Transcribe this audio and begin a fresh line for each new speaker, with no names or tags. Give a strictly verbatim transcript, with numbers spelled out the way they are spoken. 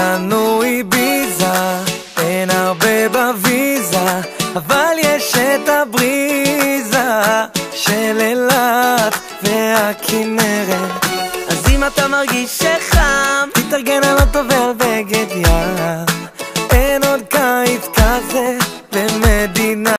לנו איביזה, אין הרבה בוויזה, אבל יש את הבריזה של אילת והכנרת.
אז אם אתה מרגיש שחם,
תתארגן על אוטו ועל בגד ים.